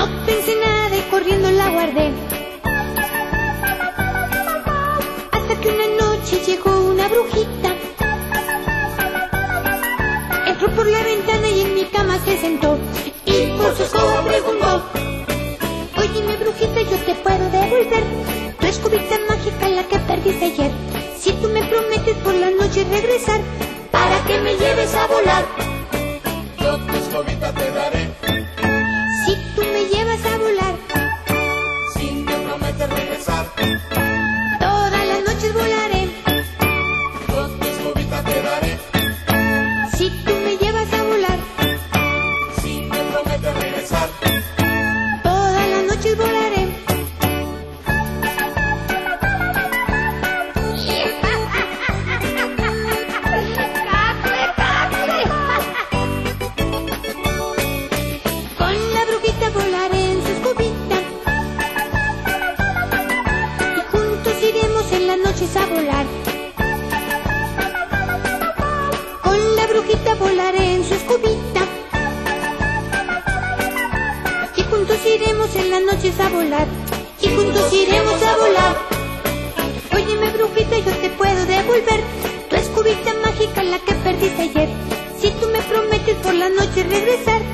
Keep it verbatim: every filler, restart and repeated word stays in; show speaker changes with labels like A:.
A: No pensé nada y corriendo la guardé. Hasta que una noche llegó una brujita. Entró por la ventana y en mi cama se sentó. Y por su escoba preguntó: óyeme, brujita, yo te puedo devolver tu escobita mágica, la que perdiste ayer, si tú me prometes por la noche regresar para que me lleves a volar.
B: Yo tu escobita te daré
A: Si tú me llevas a volar,
B: si me prometes regresar.
A: todas las noches volaré.
B: Yo tu escobita te daré
A: Si tú me llevas a volar,
B: si me prometes regresar.
A: todas las noches volaré. Con la brujita volaré en su escobita y juntos iremos en las noches a volar. Con la brujita volaré en su escobita y juntos iremos en las noches a volar. Y juntos iremos a volar. Óyeme, brujita, yo te puedo devolver tu escobita mágica, la que perdiste ayer, si tú me prometes por la noche regresar